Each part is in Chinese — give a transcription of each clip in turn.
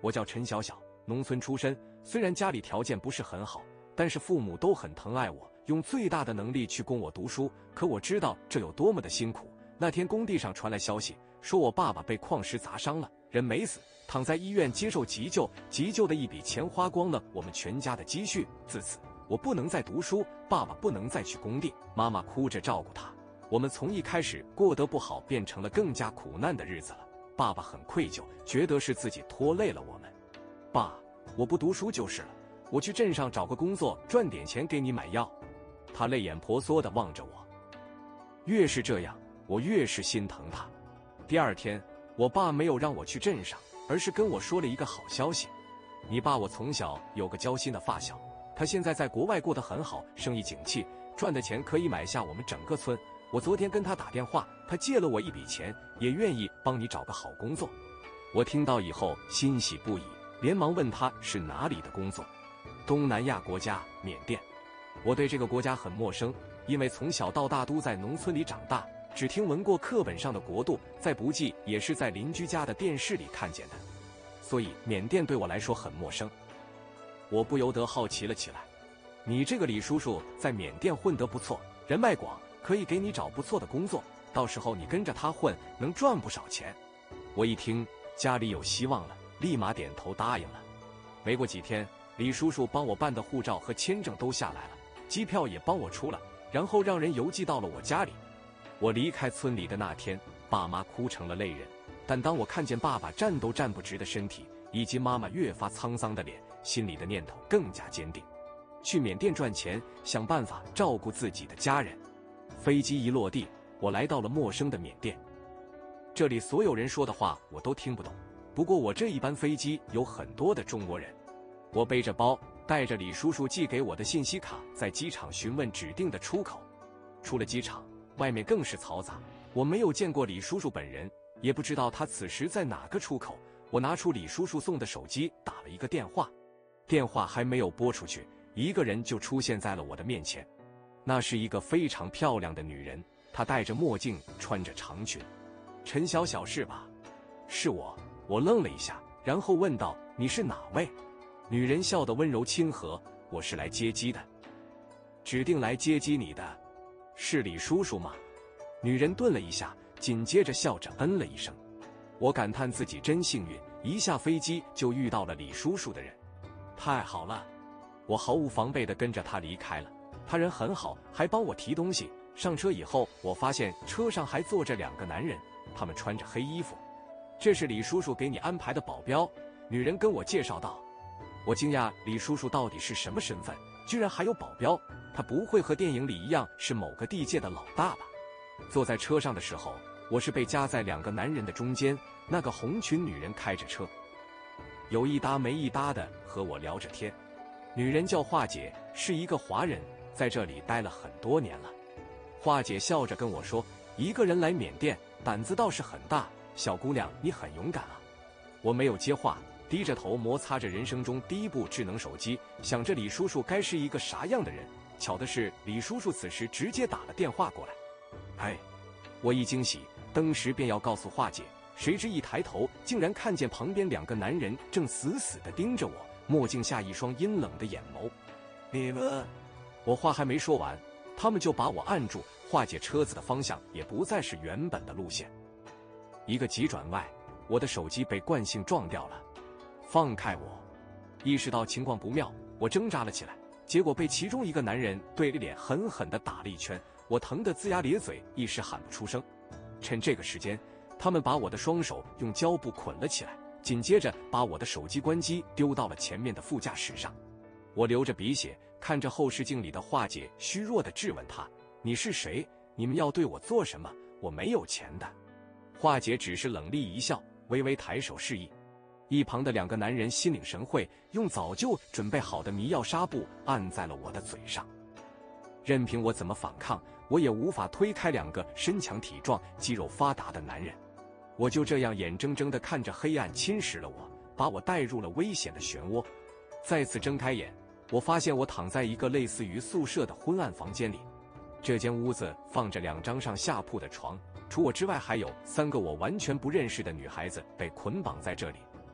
我叫陈小小，农村出身，虽然家里条件不是很好，但是父母都很疼爱我，用最大的能力去供我读书。可我知道这有多么的辛苦。那天工地上传来消息，说我爸爸被矿石砸伤了，人没死，躺在医院接受急救，急救的一笔钱花光了我们全家的积蓄。自此我不能再读书，爸爸不能再去工地，妈妈哭着照顾他。我们从一开始过得不好，变成了更加苦难的日子了。爸爸很愧疚，觉得是自己拖累了我们。爸，我不读书就是了，我去镇上找个工作，赚点钱给你买药。他泪眼婆娑地望着我。越是这样，我越是心疼他。第二天，我爸没有让我去镇上，而是跟我说了一个好消息。你爸我从小有个交心的发小，他现在在国外过得很好，生意景气，赚的钱可以买下我们整个村。我昨天跟他打电话，他借了我一笔钱，也愿意帮你找个好工作。我听到以后欣喜不已，连忙问他是哪里的工作。东南亚国家缅甸。我对这个国家很陌生，因为从小到大都在农村里长大，只听闻过课本上的国度，再不济也是在邻居家的电视里看见的，所以缅甸对我来说很陌生。我不由得好奇了起来，你这个李叔叔在缅甸混得不错，人脉广，可以给你找不错的工作，到时候你跟着他混，能赚不少钱。我一听家里有希望了，立马点头答应了。没过几天，李叔叔帮我办的护照和签证都下来了，机票也帮我出了，然后让人邮寄到了我家里。我离开村里的那天，爸妈哭成了泪人，但当我看见爸爸站都站不直的身体，以及妈妈越发沧桑的脸，心里的念头更加坚定，去缅甸赚钱，想办法照顾自己的家人。飞机一落地，我来到了陌生的缅甸，这里所有人说的话我都听不懂，不过我这一班飞机有很多的中国人。我背着包，带着李叔叔寄给我的信息卡，在机场询问指定的出口。出了机场，外面更是嘈杂，我没有见过李叔叔本人，也不知道他此时在哪个出口。我拿出李叔叔送的手机，打了一个电话，电话还没有拨出去，一个人就出现在了我的面前。那是一个非常漂亮的女人，她戴着墨镜，穿着长裙。陈小小是吧？是我。我愣了一下，然后问道：你是哪位？女人笑得温柔亲和：我是来接机的。指定来接机你的是李叔叔吗？女人顿了一下，紧接着笑着嗯了一声。我感叹自己真幸运，一下飞机就遇到了李叔叔的人。太好了。我毫无防备地跟着他离开了。他人很好，还帮我提东西。上车以后，我发现车上还坐着2个男人，他们穿着黑衣服。这是李叔叔给你安排的保镖，女人跟我介绍道。我惊讶李叔叔到底是什么身份，居然还有保镖，他不会和电影里一样是某个地界的老大吧？坐在车上的时候，我是被夹在2个男人的中间，那个红裙女人开着车，有一搭没一搭的和我聊着天。女人叫华姐，是一个华人，在这里待了很多年了。华姐笑着跟我说，一个人来缅甸，胆子倒是很大，小姑娘你很勇敢啊。我没有接话，低着头摩擦着人生中第一部智能手机，想着李叔叔该是一个啥样的人。巧的是，李叔叔此时直接打了电话过来。哎，我一惊喜，当时便要告诉华姐，谁知一抬头，竟然看见旁边2个男人正死死地盯着我，墨镜下一双阴冷的眼眸。你们……我话还没说完，他们就把我按住。华姐车子的方向也不再是原本的路线，一个急转弯，我的手机被惯性撞掉了。放开我！意识到情况不妙，我挣扎了起来，结果被其中一个男人对着脸狠狠地打了一拳，我疼得龇牙咧嘴，一时喊不出声。趁这个时间，他们把我的双手用胶布捆了起来，紧接着把我的手机关机丢到了前面的副驾驶上。我流着鼻血，看着后视镜里的华姐，虚弱地质问她：你是谁？你们要对我做什么？我没有钱的。华姐只是冷厉一笑，微微抬手示意。一旁的2个男人心领神会，用早就准备好的迷药纱布按在了我的嘴上。任凭我怎么反抗，我也无法推开2个身强体壮、肌肉发达的男人。我就这样眼睁睁地看着黑暗侵蚀了我，把我带入了危险的漩涡。再次睁开眼，我发现我躺在一个类似于宿舍的昏暗房间里。这间屋子放着2张上下铺的床，除我之外还有3个我完全不认识的女孩子被捆绑在这里。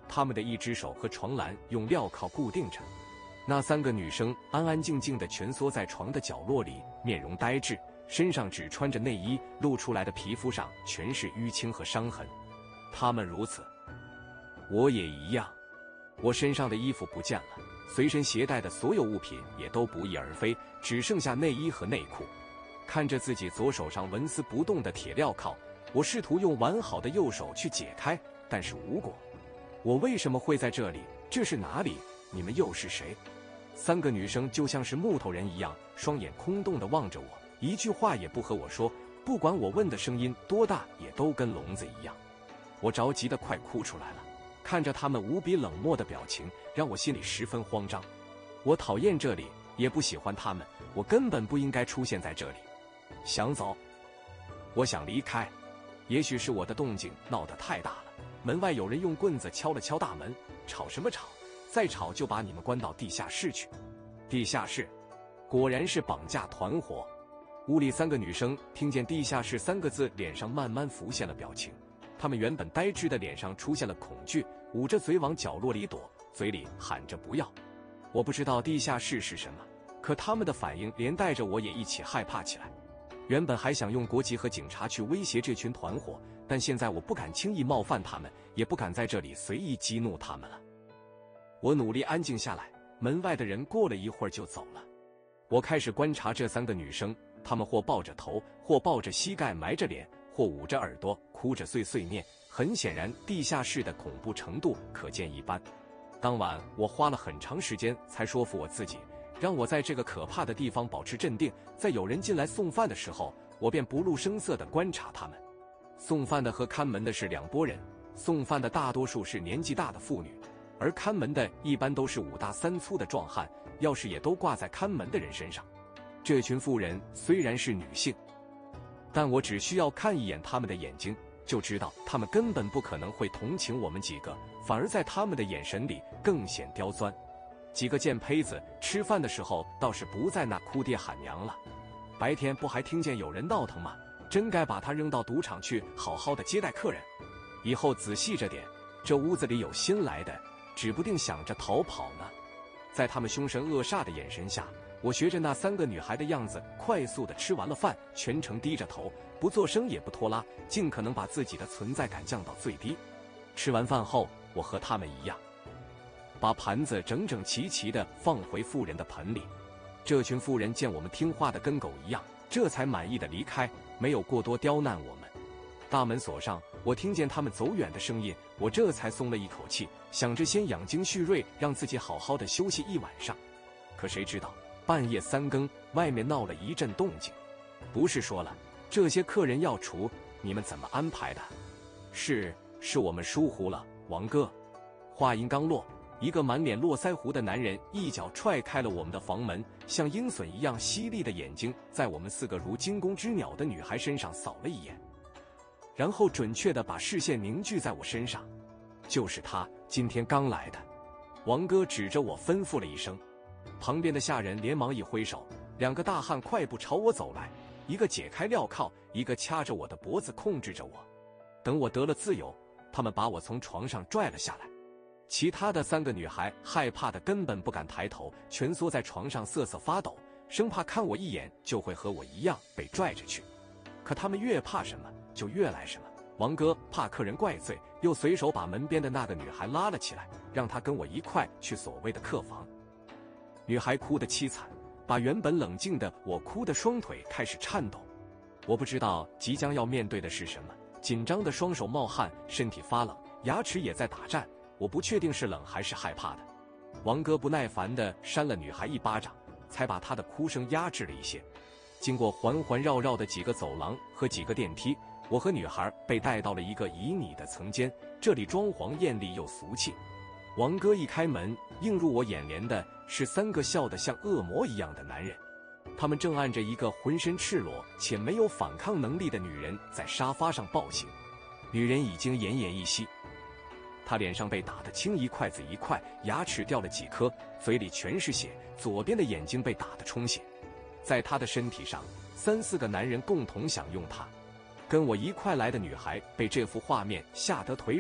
他们的一只手和床栏用镣铐固定着。那3个女生安安静静地蜷缩在床的角落里，面容呆滞，身上只穿着内衣，露出来的皮肤上全是淤青和伤痕。她们如此，我也一样。我身上的衣服不见了，随身携带的所有物品也都不翼而飞，只剩下内衣和内裤。看着自己左手上纹丝不动的铁镣铐，我试图用完好的右手去解开，但是无果。我为什么会在这里？这是哪里？你们又是谁？3个女生就像是木头人一样，双眼空洞地望着我，一句话也不和我说，不管我问的声音多大，也都跟聋子一样。我着急得快哭出来了，看着他们无比冷漠的表情，让我心里十分慌张。我讨厌这里，也不喜欢他们，我根本不应该出现在这里。想走，我想离开。也许是我的动静闹得太大了，门外有人用棍子敲了敲大门，吵什么吵？再吵就把你们关到地下室去。地下室，果然是绑架团伙。屋里3个女生听见地下室3个字，脸上慢慢浮现了表情。她们原本呆滞的脸上出现了恐惧，捂着嘴往角落里躲，嘴里喊着不要。我不知道地下室是什么，可她们的反应连带着我也一起害怕起来。原本还想用国旗和警察去威胁这群团伙，但现在我不敢轻易冒犯他们，也不敢在这里随意激怒他们了。我努力安静下来，门外的人过了一会儿就走了。我开始观察这3个女生，她们或抱着头，或抱着膝盖埋着脸，或捂着耳朵哭着碎碎念。很显然，地下室的恐怖程度可见一斑。当晚我花了很长时间才说服我自己，让我在这个可怕的地方保持镇定。在有人进来送饭的时候，我便不露声色地观察他们。送饭的和看门的是2拨人，送饭的大多数是年纪大的妇女，而看门的一般都是5大3粗的壮汉，钥匙也都挂在看门的人身上。这群妇人虽然是女性，但我只需要看一眼她们的眼睛，就知道她们根本不可能会同情我们几个，反而在她们的眼神里更显刁钻。几个贱胚子吃饭的时候倒是不在那哭爹喊娘了。白天不还听见有人闹腾吗？真该把他扔到赌场去，好好的接待客人。以后仔细着点，这屋子里有新来的，指不定想着逃跑呢。在他们凶神恶煞的眼神下，我学着那3个女孩的样子，快速地吃完了饭，全程低着头，不作声也不拖拉，尽可能把自己的存在感降到最低。吃完饭后，我和他们一样，把盘子整整齐齐地放回妇人的盆里。这群妇人见我们听话的跟狗一样，这才满意的离开，没有过多刁难我们。大门锁上，我听见他们走远的声音，我这才松了一口气，想着先养精蓄锐，让自己好好的休息一晚上。可谁知道半夜3更，外面闹了一阵动静。不是说了这些客人要除，你们怎么安排的？是我们疏忽了，王哥。话音刚落，一个满脸络腮胡的男人一脚踹开了我们的房门，像鹰隼一样犀利的眼睛在我们4个如惊弓之鸟的女孩身上扫了一眼，然后准确地把视线凝聚在我身上。就是他，今天刚来的。王哥指着我吩咐了一声，旁边的下人连忙一挥手，2个大汉快步朝我走来，一个解开镣铐，一个掐着我的脖子控制着我。等我得了自由，他们把我从床上拽了下来。其他的3个女孩害怕的根本不敢抬头，蜷缩在床上瑟瑟发抖，生怕看我一眼就会和我一样被拽着去。可他们越怕什么就越来什么。王哥怕客人怪罪，又随手把门边的那个女孩拉了起来，让她跟我一块去所谓的客房。女孩哭得凄惨，把原本冷静的我哭得双腿开始颤抖。我不知道即将要面对的是什么，紧张的双手冒汗，身体发冷，牙齿也在打颤。我不确定是冷还是害怕的。王哥不耐烦地扇了女孩一巴掌，才把她的哭声压制了一些。经过环环绕绕的几个走廊和几个电梯，我和女孩被带到了一个旖旎的层间，这里装潢艳丽又俗气。王哥一开门，映入我眼帘的是3个笑得像恶魔一样的男人，他们正按着一个浑身赤裸且没有反抗能力的女人在沙发上暴行。女人已经奄奄一息，她脸上被打得青一块紫一块，牙齿掉了几颗，嘴里全是血，左边的眼睛被打得充血。在她的身体上，3、4个男人共同享用她。跟我一块来的女孩被这幅画面吓得腿软，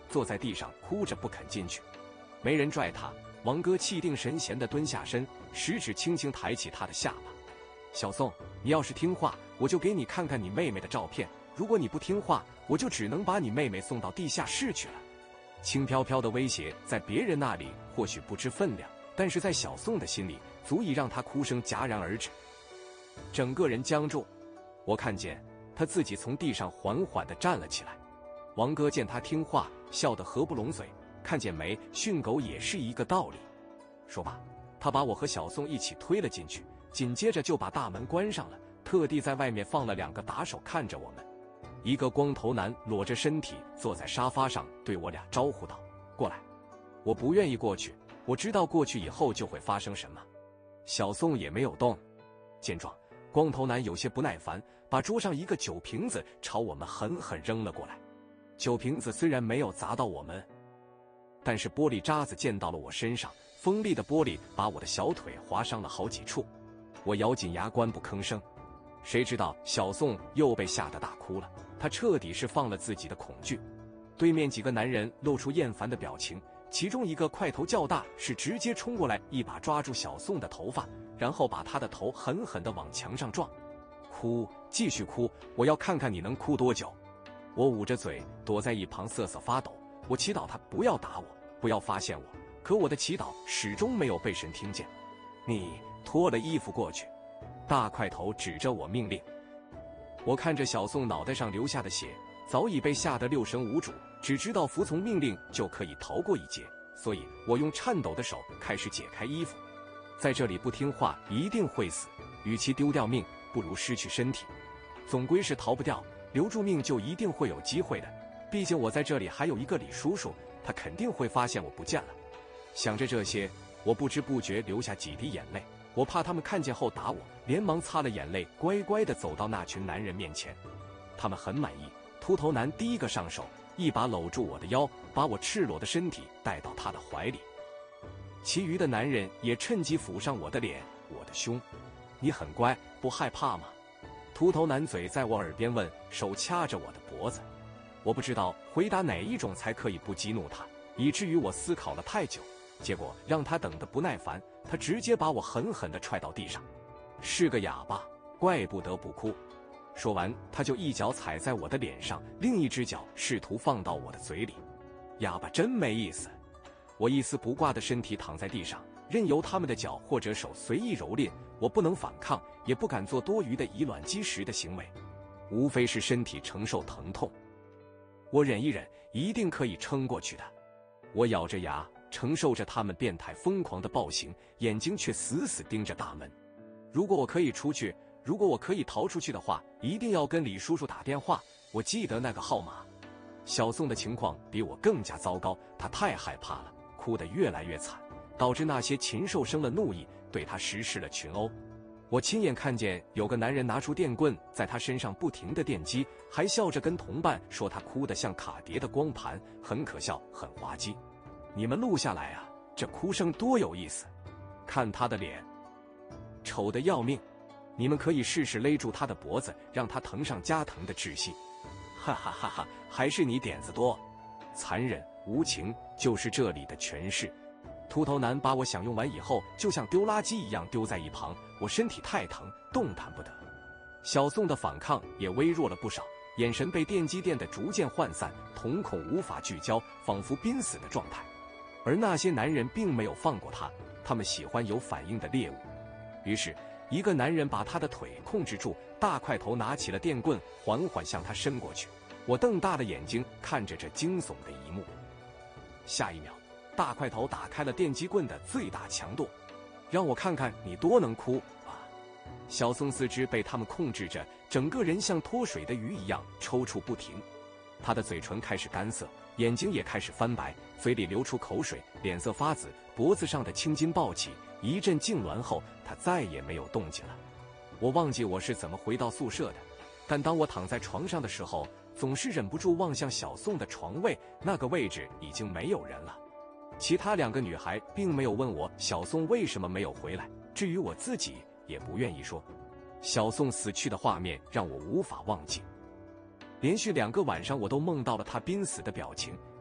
坐在地上哭着不肯进去。没人拽他，王哥气定神闲地蹲下身，食指轻轻抬起他的下巴。小宋，你要是听话，我就给你看看你妹妹的照片；如果你不听话，我就只能把你妹妹送到地下室去了。轻飘飘的威胁在别人那里或许不知分量，但是在小宋的心里足以让他哭声戛然而止，整个人僵住。我看见他自己从地上缓缓地站了起来。王哥见他听话，笑得合不拢嘴，看见没，训狗也是一个道理。说罢，他把我和小宋一起推了进去，紧接着就把大门关上了，特地在外面放了2个打手看着我们。一个光头男裸着身体坐在沙发上，对我俩招呼道：“过来。”我不愿意过去，我知道过去以后就会发生什么。小宋也没有动。见状，光头男有些不耐烦，把桌上一个酒瓶子朝我们狠狠扔了过来。酒瓶子虽然没有砸到我们，但是玻璃渣子溅到了我身上，锋利的玻璃把我的小腿划伤了好几处。我咬紧牙关不吭声。谁知道小宋又被吓得大哭了，他彻底是放了自己的恐惧。对面几个男人露出厌烦的表情，其中一个块头较大，是直接冲过来一把抓住小宋的头发，然后把他的头狠狠地往墙上撞。哭，继续哭，我要看看你能哭多久。我捂着嘴躲在一旁瑟瑟发抖，我祈祷他不要打我，不要发现我，可我的祈祷始终没有被神听见。你脱了衣服过去。大块头指着我命令。我看着小宋脑袋上流下的血，早已被吓得六神无主，只知道服从命令就可以逃过一劫，所以我用颤抖的手开始解开衣服。在这里不听话一定会死，与其丢掉命，不如失去身体。总归是逃不掉，留住命就一定会有机会的。毕竟我在这里还有一个李叔叔，他肯定会发现我不见了。想着这些，我不知不觉流下几滴眼泪。我怕他们看见后打我，连忙擦了眼泪，乖乖地走到那群男人面前。他们很满意，秃头男第一个上手，一把搂住我的腰，把我赤裸的身体带到他的怀里。其余的男人也趁机抚上我的脸，我的胸。你很乖，不害怕吗？秃头男嘴在我耳边问，手掐着我的脖子。我不知道回答哪一种才可以不激怒他，以至于我思考了太久，结果让他等得不耐烦，他直接把我狠狠地踹到地上。是个哑巴，怪不得不哭。说完，他就一脚踩在我的脸上，另一只脚试图放到我的嘴里。哑巴真没意思。我一丝不挂的身体躺在地上，任由他们的脚或者手随意蹂躏，我不能反抗，也不敢做多余的以卵击石的行为，无非是身体承受疼痛。我忍一忍，一定可以撑过去的。我咬着牙承受着他们变态疯狂的暴行，眼睛却死死盯着大门。如果我可以出去，如果我可以逃出去的话，一定要跟李叔叔打电话。我记得那个号码。小宋的情况比我更加糟糕，他太害怕了，哭得越来越惨，导致那些禽兽生了怒意，对他实施了群殴。我亲眼看见有个男人拿出电棍在他身上不停地电击，还笑着跟同伴说他哭得像卡碟的光盘，很可笑，很滑稽。你们录下来啊，这哭声多有意思。看他的脸，丑得要命。你们可以试试勒住他的脖子，让他疼上加疼的窒息。哈哈哈哈，还是你点子多。残忍无情就是这里的诠释。秃头男把我享用完以后，就像丢垃圾一样丢在一旁，我身体太疼，动弹不得。小宋的反抗也微弱了不少，眼神被电击电得逐渐涣散，瞳孔无法聚焦，仿佛濒死的状态。而那些男人并没有放过他，他们喜欢有反应的猎物。于是一个男人把他的腿控制住，大块头拿起了电棍，缓缓向他伸过去。我瞪大了眼睛看着这惊悚的一幕。下一秒，大块头打开了电击棍的最大强度。让我看看你多能哭啊！小宋四肢被他们控制着，整个人像脱水的鱼一样抽搐不停。他的嘴唇开始干涩，眼睛也开始翻白，嘴里流出口水，脸色发紫，脖子上的青筋暴起。一阵痉挛后，他再也没有动静了。我忘记我是怎么回到宿舍的，但当我躺在床上的时候，总是忍不住望向小宋的床位，那个位置已经没有人了。其他2个女孩并没有问我小宋为什么没有回来，至于我自己也不愿意说。小宋死去的画面让我无法忘记，连续2个晚上我都梦到了他濒死的表情，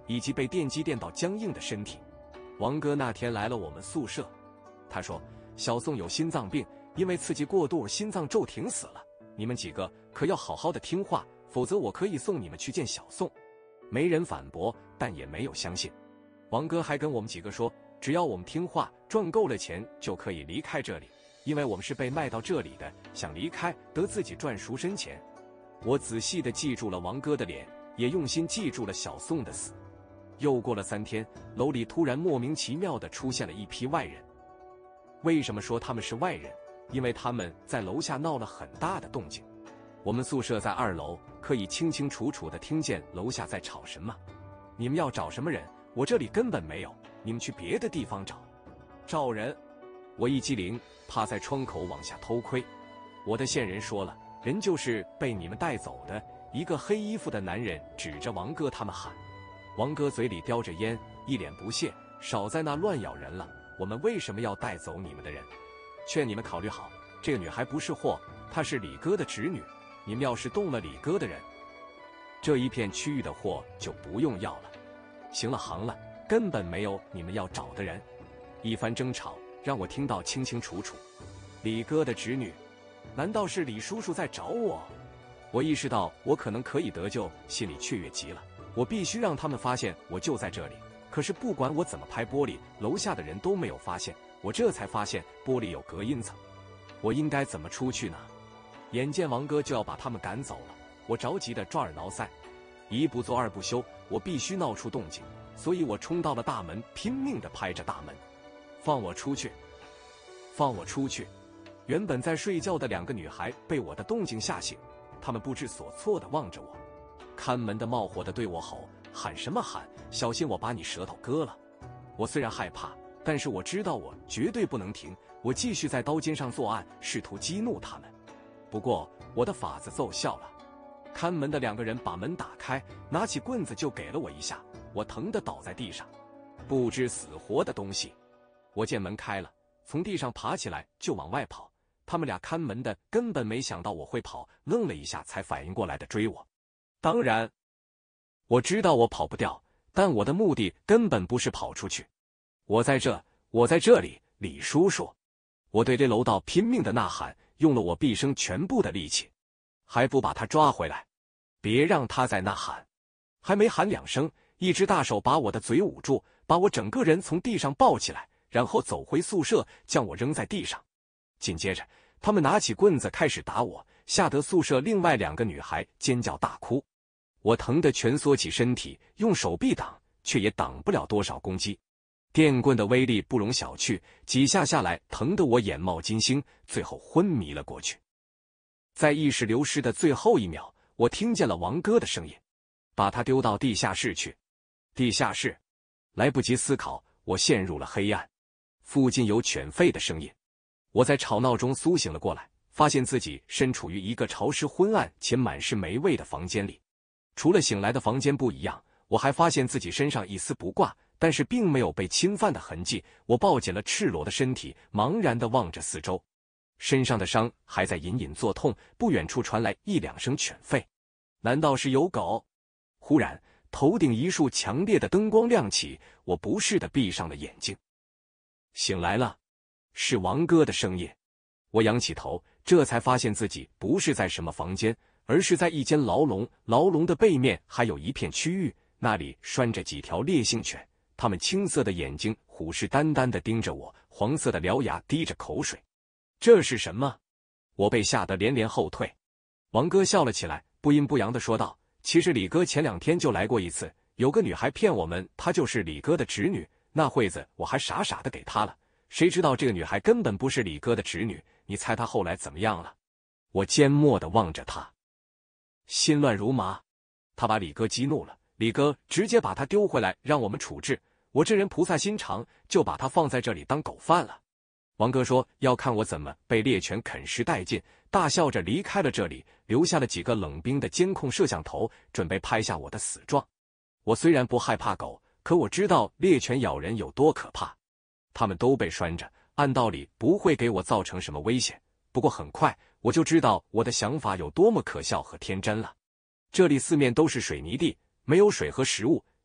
以及被电击电到僵硬的身体。王哥那天来了我们宿舍，他说小宋有心脏病，因为刺激过度心脏骤停死了，你们几个可要好好的听话，否则我可以送你们去见小宋。没人反驳，但也没有相信。王哥还跟我们几个说，只要我们听话，赚够了钱就可以离开这里，因为我们是被卖到这里的，想离开得自己赚赎身钱。我仔细地记住了王哥的脸，也用心记住了小宋的死。又过了3天，楼里突然莫名其妙地出现了一批外人。为什么说他们是外人？因为他们在楼下闹了很大的动静。我们宿舍在2楼，可以清清楚楚地听见楼下在吵什么。你们要找什么人？我这里根本没有，你们去别的地方找。找人？我一激灵，趴在窗口往下偷窥。我的线人说了，人就是被你们带走的。一个黑衣服的男人指着王哥他们喊。王哥嘴里叼着烟，一脸不屑，少在那乱咬人了，我们为什么要带走你们的人？劝你们考虑好，这个女孩不是货，她是李哥的侄女，你们要是动了李哥的人，这一片区域的货就不用要了。行了行了，根本没有你们要找的人。一番争吵让我听到清清楚楚。李哥的侄女？难道是李叔叔在找我？我意识到我可能可以得救，心里雀跃极了。我必须让他们发现我就在这里。可是不管我怎么拍玻璃，楼下的人都没有发现。我这才发现玻璃有隔音层，我应该怎么出去呢？眼见王哥就要把他们赶走了，我着急的抓耳挠腮，一不做二不休，我必须闹出动静，所以我冲到了大门，拼命的拍着大门，放我出去，放我出去！原本在睡觉的2个女孩被我的动静吓醒，她们不知所措的望着我，看门的冒火的对我吼：“喊什么喊？小心我把你舌头割了！”我虽然害怕，但是我知道我绝对不能停，我继续在刀尖上作案，试图激怒他们。不过我的法子奏效了，看门的2个人把门打开，拿起棍子就给了我一下，我疼得倒在地上，不知死活的东西！我见门开了，从地上爬起来就往外跑，他们俩看门的根本没想到我会跑，愣了一下才反应过来的追我。当然我知道我跑不掉，但我的目的根本不是跑出去。我在这里，李叔叔！我对这楼道拼命的呐喊，用了我毕生全部的力气，还不把他抓回来！别让他再呐喊！还没喊2声，一只大手把我的嘴捂住，把我整个人从地上抱起来，然后走回宿舍，将我扔在地上。紧接着他们拿起棍子开始打我，吓得宿舍另外2个女孩尖叫大哭。我疼得蜷缩起身体，用手臂挡，却也挡不了多少攻击。电棍的威力不容小觑，几下下来，疼得我眼冒金星，最后昏迷了过去。在意识流失的最后1秒，我听见了王哥的声音：“把他丢到地下室去。”地下室？来不及思考，我陷入了黑暗。附近有犬吠的声音，我在吵闹中苏醒了过来，发现自己身处于一个潮湿昏暗且满是霉味的房间里。除了醒来的房间不一样，我还发现自己身上一丝不挂，但是并没有被侵犯的痕迹。我抱紧了赤裸的身体，茫然地望着四周，身上的伤还在隐隐作痛。不远处传来1、2声犬吠，难道是有狗？忽然头顶一束强烈的灯光亮起，我不适地闭上了眼睛。醒来了，是王哥的声音。我仰起头，这才发现自己不是在什么房间，而是在一间牢笼。牢笼的背面还有一片区域，那里拴着几条烈性犬，它们青色的眼睛虎视眈眈地盯着我，黄色的獠牙滴着口水。这是什么？我被吓得连连后退。王哥笑了起来，不阴不阳地说道：“其实李哥前2天就来过一次，有个女孩骗我们，她就是李哥的侄女。那会子我还傻傻地给她了，谁知道这个女孩根本不是李哥的侄女。你猜她后来怎么样了？”我缄默地望着她，心乱如麻。她把李哥激怒了，李哥直接把她丢回来让我们处置。我这人菩萨心肠，就把她放在这里当狗饭了。王哥说要看我怎么被猎犬啃食殆尽，大笑着离开了这里，留下了几个冷冰的监控摄像头，准备拍下我的死状。我虽然不害怕狗，可我知道猎犬咬人有多可怕。它们都被拴着，按道理不会给我造成什么危险。不过很快我就知道我的想法有多么可笑和天真了。这里四面都是水泥地，没有水和食物，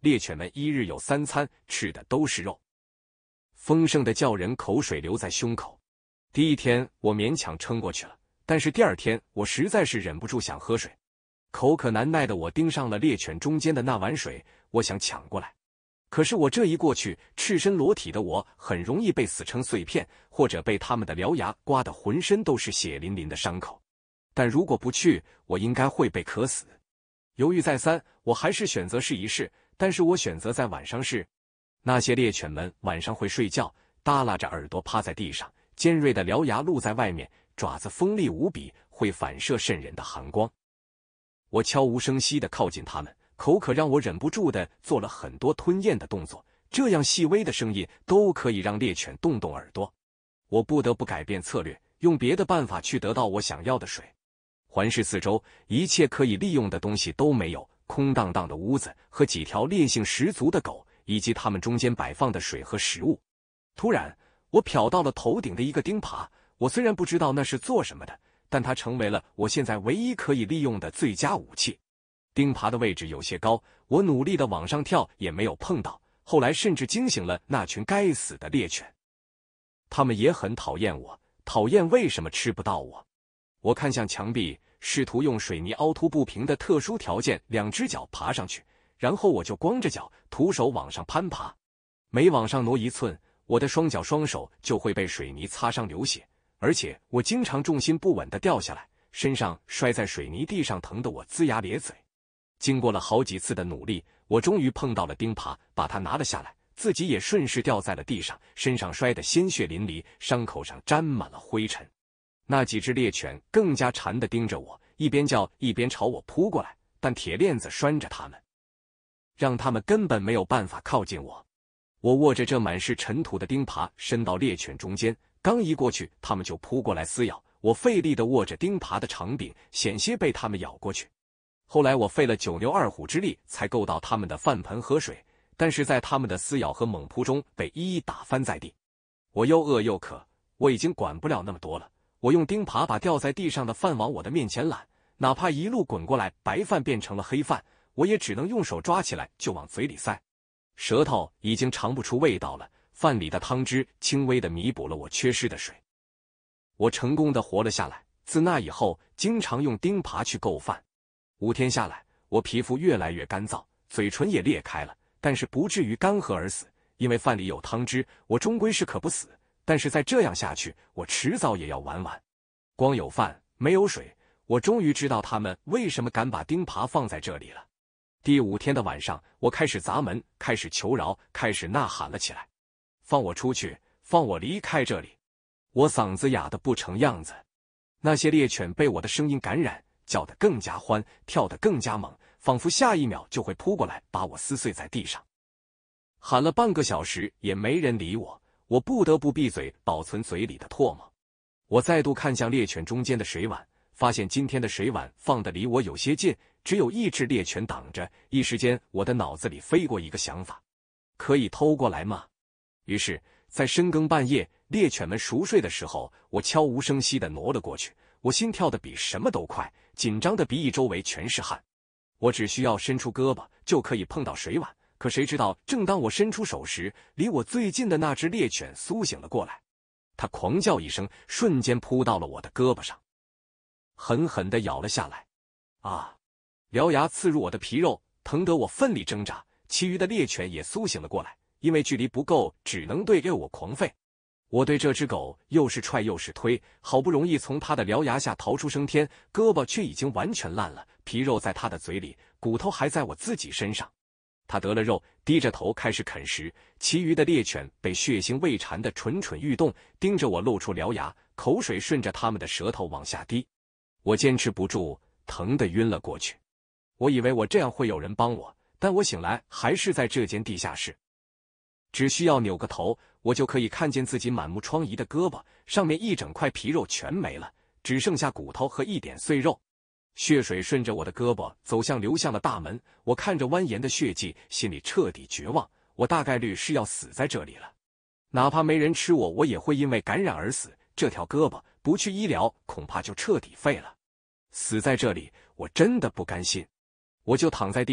猎犬们一日有3餐，吃的都是肉，丰盛的叫人口水流在胸口。第一天我勉强撑过去了，但是第二天我实在是忍不住想喝水，口渴难耐的我盯上了猎犬中间的那碗水，我想抢过来。可是我这一过去，赤身裸体的我很容易被撕成碎片，或者被他们的獠牙刮得浑身都是血淋淋的伤口。但如果不去，我应该会被渴死。犹豫再三，我还是选择试一试，但是我选择在晚上试。那些猎犬们晚上会睡觉，耷拉着耳朵趴在地上，尖锐的獠牙露在外面，爪子锋利无比，会反射渗人的寒光。我悄无声息地靠近它们，口渴让我忍不住地做了很多吞咽的动作，这样细微的声音都可以让猎犬动动耳朵。我不得不改变策略，用别的办法去得到我想要的水。环视四周，一切可以利用的东西都没有，空荡荡的屋子和几条烈性十足的狗，以及它们中间摆放的水和食物。突然，我瞟到了头顶的一个钉耙，我虽然不知道那是做什么的，但它成为了我现在唯一可以利用的最佳武器。钉耙的位置有些高，我努力地往上跳也没有碰到，后来甚至惊醒了那群该死的猎犬。他们也很讨厌我，讨厌为什么吃不到我。我看向墙壁，试图用水泥凹凸不平的特殊条件2只脚爬上去，然后我就光着脚徒手往上攀爬。每往上挪1寸，我的双脚双手就会被水泥擦伤流血，而且我经常重心不稳地掉下来，身上摔在水泥地上，疼得我龇牙咧嘴。经过了好几次的努力，我终于碰到了钉耙，把它拿了下来，自己也顺势掉在了地上，身上摔得鲜血淋漓，伤口上沾满了灰尘。那几只猎犬更加馋地盯着我，一边叫一边朝我扑过来，但铁链子拴着它们，让它们根本没有办法靠近我。我握着这满是尘土的钉耙伸到猎犬中间，刚一过去，它们就扑过来撕咬。我费力地握着钉耙的长柄，险些被它们咬过去。后来我费了9牛2虎之力才够到它们的饭盆喝水，但是在它们的撕咬和猛扑中被一一打翻在地。我又饿又渴，我已经管不了那么多了。我用钉耙把掉在地上的饭往我的面前揽，哪怕一路滚过来，白饭变成了黑饭，我也只能用手抓起来就往嘴里塞。舌头已经尝不出味道了，饭里的汤汁轻微地弥补了我缺失的水。我成功地活了下来，自那以后经常用钉耙去够饭。5天下来，我皮肤越来越干燥，嘴唇也裂开了，但是不至于干涸而死，因为饭里有汤汁，我终归是渴不死。但是再这样下去，我迟早也要完完。光有饭没有水，我终于知道他们为什么敢把钉耙放在这里了。第5天的晚上，我开始砸门，开始求饶，开始呐喊了起来：放我出去，放我离开这里！我嗓子哑得不成样子。那些猎犬被我的声音感染，叫得更加欢，跳得更加猛，仿佛下一秒就会扑过来把我撕碎在地上。喊了半个小时也没人理我，我不得不闭嘴保存嘴里的唾沫。我再度看向猎犬中间的水碗，发现今天的水碗放得离我有些近，只有1只猎犬挡着。一时间我的脑子里飞过一个想法：可以偷过来吗？于是在深更半夜猎犬们熟睡的时候，我悄无声息地挪了过去。我心跳得比什么都快，紧张的鼻翼周围全是汗。我只需要伸出胳膊就可以碰到水碗，可谁知道正当我伸出手时，离我最近的那只猎犬苏醒了过来。它狂叫一声，瞬间扑到了我的胳膊上，狠狠地咬了下来。啊！獠牙刺入我的皮肉，疼得我奋力挣扎。其余的猎犬也苏醒了过来，因为距离不够，只能对着我狂吠。我对这只狗又是踹又是推，好不容易从它的獠牙下逃出升天，胳膊却已经完全烂了，皮肉在它的嘴里，骨头还在我自己身上。它得了肉，低着头开始啃食，其余的猎犬被血腥胃馋得蠢蠢欲动，盯着我露出獠牙，口水顺着它们的舌头往下滴。我坚持不住，疼得晕了过去。我以为我这样会有人帮我，但我醒来还是在这间地下室。只需要扭个头，我就可以看见自己满目疮痍的胳膊，上面一整块皮肉全没了，只剩下骨头和一点碎肉。血水顺着我的胳膊流向了大门，我看着蜿蜒的血迹，心里彻底绝望。我大概率是要死在这里了，哪怕没人吃我，我也会因为感染而死。这条胳膊不去医疗，恐怕就彻底废了。死在这里，我真的不甘心。我就躺在地上，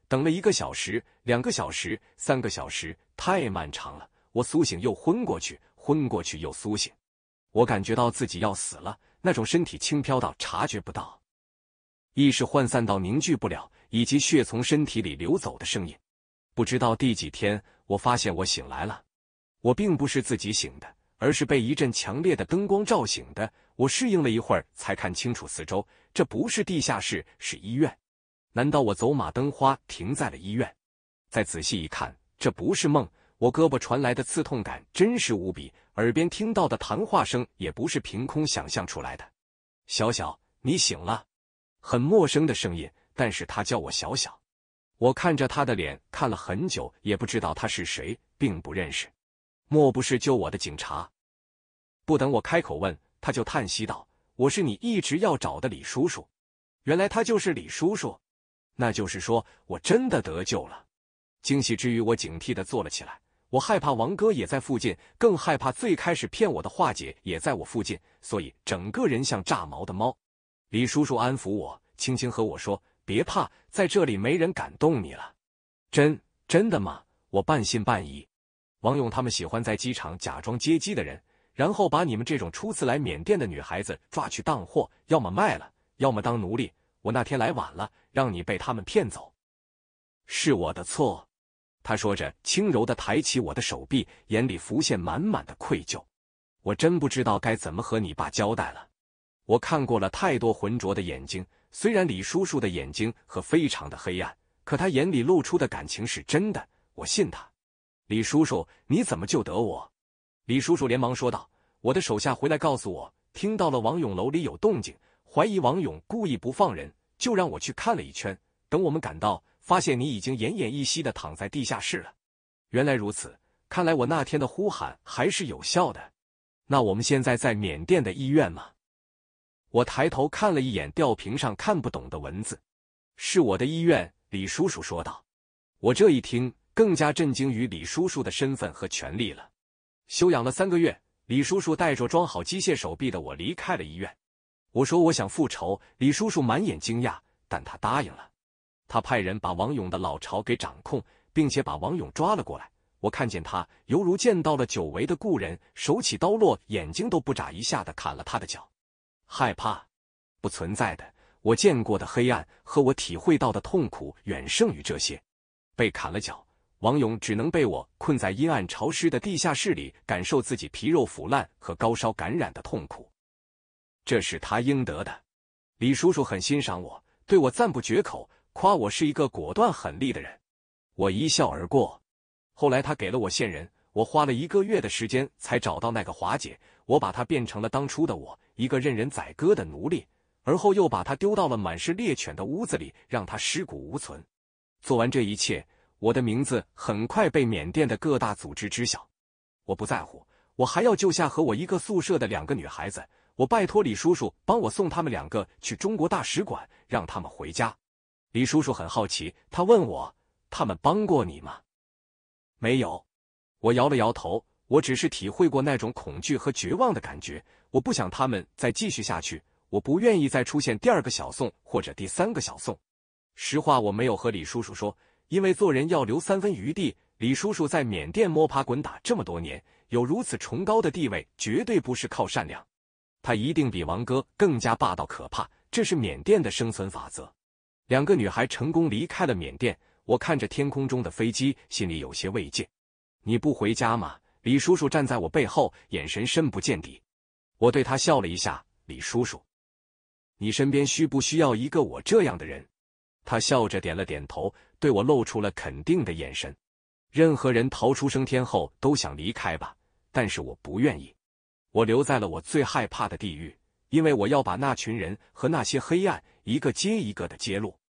等了1个小时、2个小时、3个小时，太漫长了。我苏醒又昏过去，昏过去又苏醒。我感觉到自己要死了，那种身体轻飘到察觉不到，意识涣散到凝聚不了，以及血从身体里流走的声音。不知道第几天，我发现我醒来了。我并不是自己醒的，而是被一阵强烈的灯光照醒的。我适应了一会儿，才看清楚四周，这不是地下室，是医院。难道我走马灯花停在了医院？再仔细一看，这不是梦。我胳膊传来的刺痛感真实无比，耳边听到的谈话声也不是凭空想象出来的。小小，你醒了。很陌生的声音，但是他叫我小小。我看着他的脸看了很久，也不知道他是谁，并不认识。莫不是救我的警察？不等我开口问，他就叹息道：“我是你一直要找的李叔叔。”原来他就是李叔叔。那就是说，我真的得救了。惊喜之余，我警惕地坐了起来。我害怕王哥也在附近，更害怕最开始骗我的华姐也在我附近，所以整个人像炸毛的猫。李叔叔安抚我，轻轻和我说：“别怕，在这里没人敢动你了。”真的吗？我半信半疑。王勇他们喜欢在机场假装接机的人，然后把你们这种初次来缅甸的女孩子抓去当货，要么卖了，要么当奴隶。我那天来晚了，让你被他们骗走。是我的错。他说着，轻柔地抬起我的手臂，眼里浮现满满的愧疚。我真不知道该怎么和你爸交代了。我看过了太多浑浊的眼睛，虽然李叔叔的眼睛和非常的黑暗，可他眼里露出的感情是真的，我信他。李叔叔，你怎么救得我？李叔叔连忙说道：“我的手下回来告诉我，听到了王勇楼里有动静，怀疑王勇故意不放人，就让我去看了一圈。等我们赶到，发现你已经奄奄一息地躺在地下室了。”原来如此，看来我那天的呼喊还是有效的。那我们现在在缅甸的医院吗？我抬头看了一眼吊瓶上看不懂的文字。是我的医院，李叔叔说道。我这一听，更加震惊于李叔叔的身份和权力了。休养了3个月，李叔叔带着装好机械手臂的我离开了医院。我说我想复仇，李叔叔满眼惊讶，但他答应了。他派人把王勇的老巢给掌控，并且把王勇抓了过来。我看见他犹如见到了久违的故人，手起刀落，眼睛都不眨一下地砍了他的脚。害怕？不存在的。我见过的黑暗和我体会到的痛苦远胜于这些。被砍了脚，王勇只能被我困在阴暗潮湿的地下室里，感受自己皮肉腐烂和高烧感染的痛苦。这是他应得的。李叔叔很欣赏我，对我赞不绝口，夸我是一个果断狠厉的人。我一笑而过。后来他给了我线人，我花了1个月的时间才找到那个华姐，我把她变成了当初的我，一个任人宰割的奴隶，而后又把她丢到了满是猎犬的屋子里，让她尸骨无存。做完这一切，我的名字很快被缅甸的各大组织知晓。我不在乎，我还要救下和我一个宿舍的2个女孩子。我拜托李叔叔帮我送他们2个去中国大使馆，让他们回家。李叔叔很好奇，他问我：“他们帮过你吗？”没有。我摇了摇头，我只是体会过那种恐惧和绝望的感觉。我不想他们再继续下去，我不愿意再出现第2个小宋或者第3个小宋。实话我没有和李叔叔说，因为做人要留3分余地。李叔叔在缅甸摸爬滚打这么多年，有如此崇高的地位，绝对不是靠善良。他一定比王哥更加霸道可怕，这是缅甸的生存法则。2个女孩成功离开了缅甸，我看着天空中的飞机，心里有些慰藉。你不回家吗？李叔叔站在我背后，眼神深不见底。我对他笑了一下，李叔叔，你身边需不需要一个我这样的人？他笑着点了点头，对我露出了肯定的眼神。任何人逃出升天后都想离开吧，但是我不愿意。我留在了我最害怕的地狱，因为我要把那群人和那些黑暗一个接一个的揭露。